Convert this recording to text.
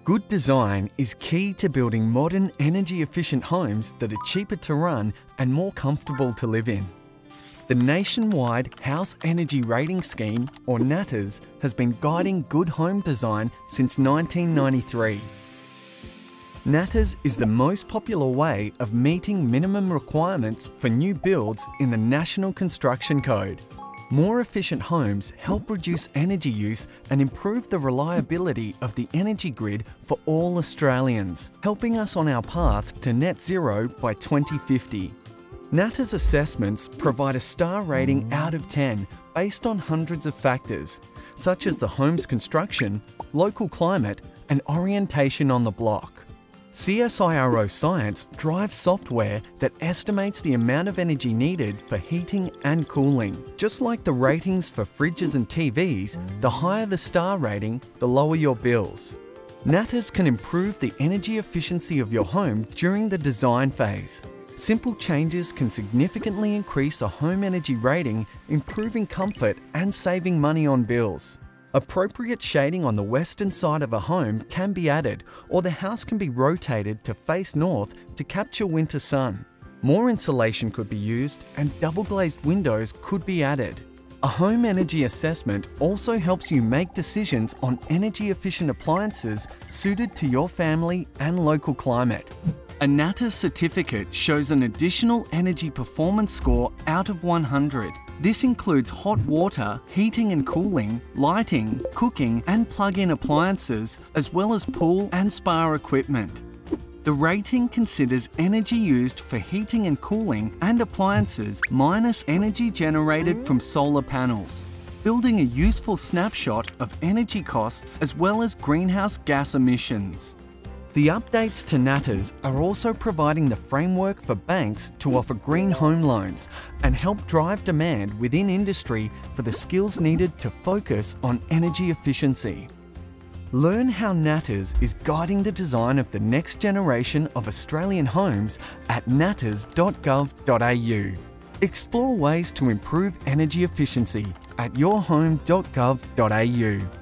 Good design is key to building modern, energy-efficient homes that are cheaper to run and more comfortable to live in. The nationwide House Energy Rating Scheme, or NatHERS, has been guiding good home design since 1993. NatHERS is the most popular way of meeting minimum requirements for new builds in the National Construction Code. More efficient homes help reduce energy use and improve the reliability of the energy grid for all Australians, helping us on our path to net zero by 2050. NatHERS assessments provide a star rating out of 10 based on hundreds of factors, such as the home's construction, local climate, and orientation on the block. CSIRO Science drives software that estimates the amount of energy needed for heating and cooling. Just like the ratings for fridges and TVs, the higher the star rating, the lower your bills. NatHERS can improve the energy efficiency of your home during the design phase. Simple changes can significantly increase a home energy rating, improving comfort and saving money on bills. Appropriate shading on the western side of a home can be added, or the house can be rotated to face north to capture winter sun. More insulation could be used and double-glazed windows could be added. A home energy assessment also helps you make decisions on energy-efficient appliances suited to your family and local climate. A NatHERS certificate shows an additional energy performance score out of 100. This includes hot water, heating and cooling, lighting, cooking and plug-in appliances, as well as pool and spa equipment. The rating considers energy used for heating and cooling and appliances minus energy generated from solar panels, building a useful snapshot of energy costs as well as greenhouse gas emissions. The updates to NatHERS are also providing the framework for banks to offer green home loans and help drive demand within industry for the skills needed to focus on energy efficiency. Learn how NatHERS is guiding the design of the next generation of Australian homes at nathers.gov.au. Explore ways to improve energy efficiency at yourhome.gov.au.